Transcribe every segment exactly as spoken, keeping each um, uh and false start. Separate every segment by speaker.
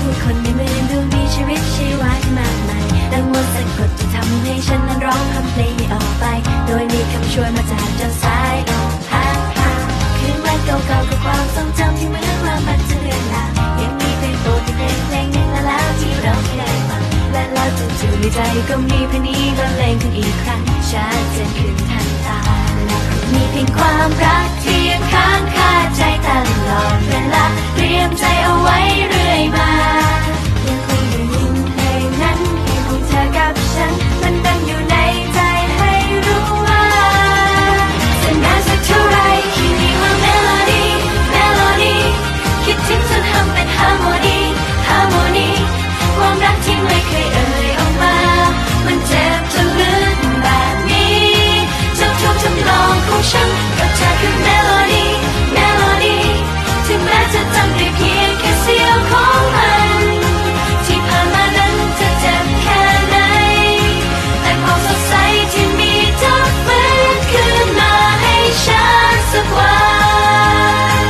Speaker 1: ผู้คนในเมืองดูมีชีวิตชีวาที่มากมายดังมนต์สะกดจะทำให้ฉันนั้นร้องคำเพลงนี้ออกไปโดยมีคำชวนมาจากเจ้าสายลมพัดพาคืนวันเก่าๆกับความทรงจำที่เหมือนว่ามันจะเลือนลางยังมีเพลงโปรดที่เพลงเพลงหนึ่งและแล้วที่เราไม่ได้ฟังและแล้วจู่ๆในใจก็มีเพลงนี้บรรเลงขึ้นอีกครั้งชัดเจนขึ้นทันตาและมีเพียงความรักที่ยังค้างคาใจตลอดเวลาเตรียมใจเอาไว้เรื่อยมายังคงได้ยินเพลงนั้นเพลงของเธอกับฉันมันดังอยู่ในใจให้รู้ว่าจะนานสักเท่าไรที่มีว่าเมโลดี้เมโลดี้คิดถึงจนทำเป็นฮาร์โมนีฮาร์โมนีความรักที่ไม่เคยเอ่ยออกมามันเจ็บจนลึกแบบนี้เจ้าทุกทำนองของฉันกับเธอคือเมโลดี้เมโลดี้ถึงแม้จะจำได้เพียงแค่เสี้ยวของมันที่ผ่านมานั้นจะเจ็บแค่ไหนแต่ความสดใสที่มีจะฟื้นคืนมาให้ฉันสักวัน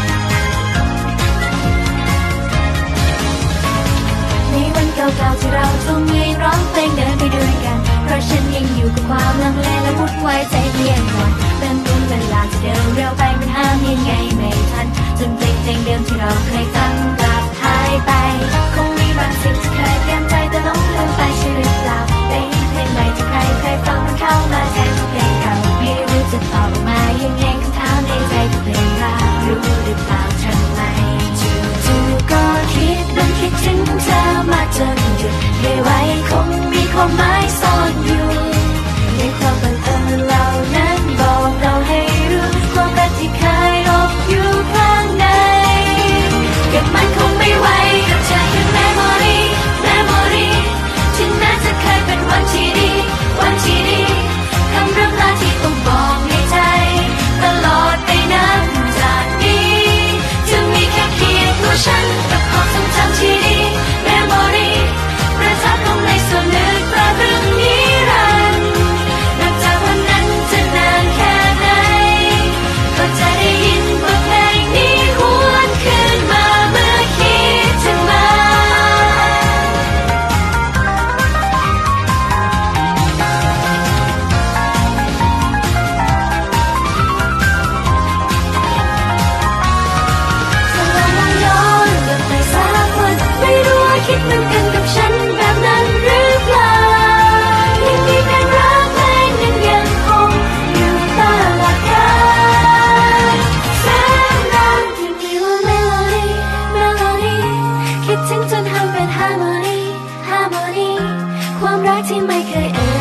Speaker 1: ในวันเก่าๆที่เราทุ่มเทร้องเพลงเดินไปด้วยกันเพราะฉันยังอยู่กับความลังเลและวุ่นวายใจเพียงก่อนเป็นบุญเวลาที่เดินเร็วไปมันห้ามยังไงไม่ทันจนเพลงเพลงเดิมที่เราเคยฟังกลับหายไปคงมีบางสิ่งที่เคยเตรียมใจแต่หลงลืมไปใช่หรือเปล่าได้ยินเพลงใหม่ที่ใครเคยฟังมันเข้ามาแทนเพลงเก่าไม่รู้จะตอบออกมายังไงคำถามในใจทุกเพลงรักรู้หรือเปล่าทำไมจู่ๆก็คิดมันคิดถึงเธอมาจนหยุดไม่ไหวคงมีความหมายซ่อนอยู่ในความบังเอิญเหล่านั้นบอกเราให้รู้ความรักที่เคยอบอยู่ข้างในเก็บมันคงไม่ไหวกับเธอคือเมมโมรีเมมโมรีถึงแม้จะเคยเป็นวันที่ดีวันที่ดีคำร่ำลาที่ต้องบอกในใจตลอดไปนับจากนี้จะมีแค่เพียงตัวฉันกับความทรงจำที่ดีเมมโมรีประทับลงในส่วนลึกประพฤตินิรันดร์นับจากวันนั้นจะนานแค่ไหนก็จะได้ยินบทเพลงนี้หวนคืนมาเมื่อคิดถึงมันถ้าเรามองย้อนกลับไปสักวันไม่รู้ว่าคิดเหมือนกันกับฉันแบบนั้นหรือเปล่ายังมีเพลงรักเพลงหนึ่งยังคงอยู่ตลอดกาลแสนนานที่มีว่าเมโลดี้เมโลดี้คิดถึงจนทำเป็นฮาร์โมนีฮาร์โมนีความรักที่ไม่เคยเอ่ย